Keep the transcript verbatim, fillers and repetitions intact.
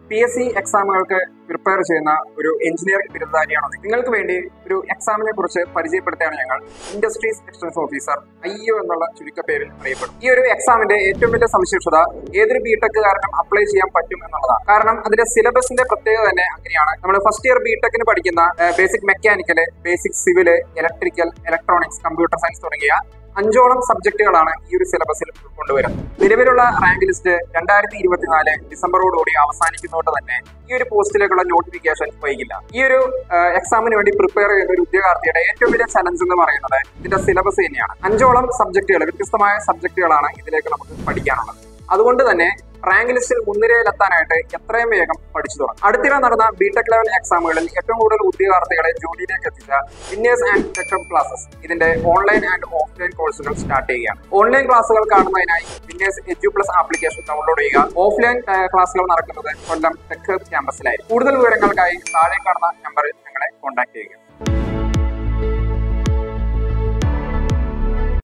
P S C എക്സാമുകൾക്ക് prepare ചെയ്യുന്ന ഒരു എഞ്ചിനീയറിംഗ് ബിരുദധാരിയാണോ? നിങ്ങൾക്ക് വേണ്ടി ഒരു എക്സാമിനെ കുറിച്ച് പരിചയപ്പെടുത്തുകയാണ് ഞങ്ങൾ. Industries extension officer, I O എന്നുള്ള ചുരുക്കപ്പേരിൽ അറിയപ്പെടും. ഈ ഒരു എക്സാമിന്റെ ഏറ്റവും വലിയ സവിശേഷത ഏതൊരു ബിടെക്കുകാരനും അപ്ലൈ ചെയ്യാൻ പറ്റും എന്നുള്ളതാണ്. കാരണം അതിന്റെ സിലബസിന്റെ പ്രത്യേകത തന്നെ അങ്ങനെയാണ്. നമ്മൾ ഫസ്റ്റ് ഇയർ ബിടെക്കിന് പഠിക്കുന്ന basic mechanical, basic civil, electrical, electronics, computer science തുടങ്ങിയ അഞ്ചോളം സബ്ജക്റ്റുകളാണ് ഈ ഒരു സിലബസിൽ ഉൾക്കൊണ്ടുവരുന്നത്. നിലവിലുള്ള റാങ്ക് ലിസ്റ്റ് രണ്ടായിരത്തി ഇരുപത്തിനാല് ഡിസംബറോടുകൂടി അവസാനിക്കുന്നതുകൊണ്ട് തന്നെ ഈ ഒരു പോസ്റ്റിലേക്കുള്ള നോട്ടിഫിക്കേഷൻ വൈകില്ല. ഈ ഒരു എക്സാമിന് വേണ്ടി പ്രിപ്പയർ ചെയ്യുന്ന ഒരു ഉദ്യോഗാർത്ഥിയുടെ ഏറ്റവും വലിയ ചലഞ്ച് എന്ന് പറയുന്നത് ഇതിന്റെ സിലബസ് തന്നെയാണ്. അഞ്ചോളം സബ്ജക്റ്റുകൾ, വ്യത്യസ്തമായ സബ്ജക്റ്റുകളാണ് ഇതിലേക്ക് നമുക്ക് പഠിക്കാനുള്ളത്. അതുകൊണ്ട് തന്നെ റാങ്ക് ലിസ്റ്റിൽ മുൻനിരയിലെത്താനായിട്ട് എത്രയും വേഗം പഠിച്ചു തുടങ്ങും. അടുത്തിടെ നടന്ന ബിടെക് ലെവൽ എക്സാമുകളിൽ ഏറ്റവും കൂടുതൽ ഉദ്യോഗാർത്ഥികളെ ജോലിയിലേക്ക് എത്തിച്ച വിന്നേഴ്സ് ആൻഡ് ടെക്അപ്പ് ക്ലാസസ് ഇതിന്റെ ഓൺലൈൻ ആൻഡ് ഓഫ്ലൈൻ കോഴ്സുകൾ സ്റ്റാർട്ട് ചെയ്യുകയാണ്. ഓൺലൈൻ ക്ലാസുകൾ കാണുന്നതിനായി winners edu plus application download ചെയ്യുക. ഓഫ്ലൈൻ ക്ലാസുകൾ നടക്കുന്നത് കൊല്ലം ടെക്അപ്പ് ക്യാമ്പസിലായി. കൂടുതൽ വിവരങ്ങൾക്കായി താഴെ കാണുന്ന നമ്പറിൽ ഞങ്ങളെ കോൺടാക്ട് ചെയ്യുക.